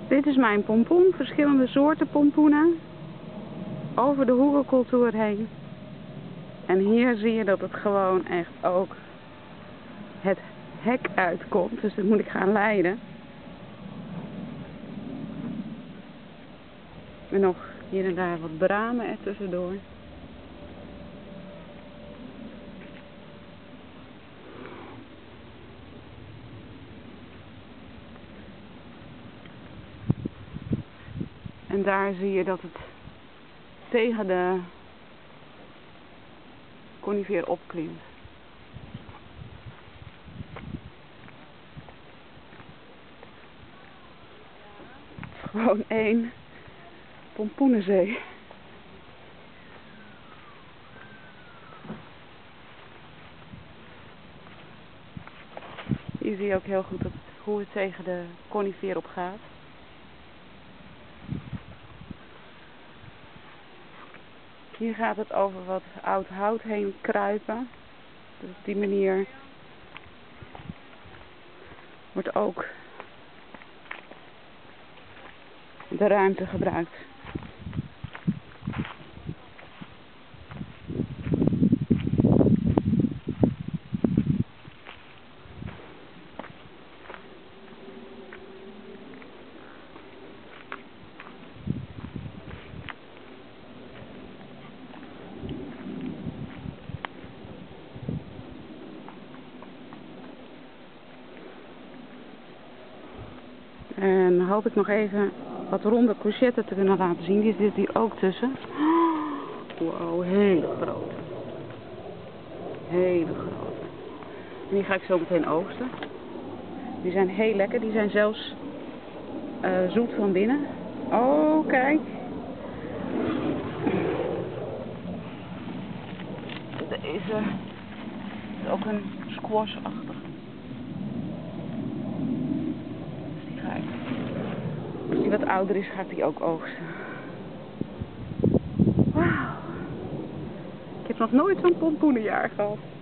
Dit is mijn pompoen, verschillende soorten pompoenen. Over de hoerencultuur heen. En hier zie je dat het gewoon echt ook het hek uitkomt. Dus dat moet ik gaan leiden. En nog hier en daar wat bramen er tussendoor. En daar zie je dat het tegen de conifer opklimt. Gewoon één pompoenenzee. Hier zie je ook heel goed hoe het tegen de conifer op gaat. Hier gaat het over wat oud hout heen kruipen. Dus op die manier wordt ook de ruimte gebruikt. En dan hoop ik nog even wat ronde courgetten te kunnen laten zien. Die zit hier ook tussen. Wow, hele grote. Hele grote. En die ga ik zo meteen oogsten. Die zijn heel lekker. Die zijn zelfs zoet van binnen. Oh, kijk. Deze is ook een squash-achtig. Als die wat ouder is, ga ik die ook oogsten. Wauw. Ik heb nog nooit zo'n pompoenenjaar gehad.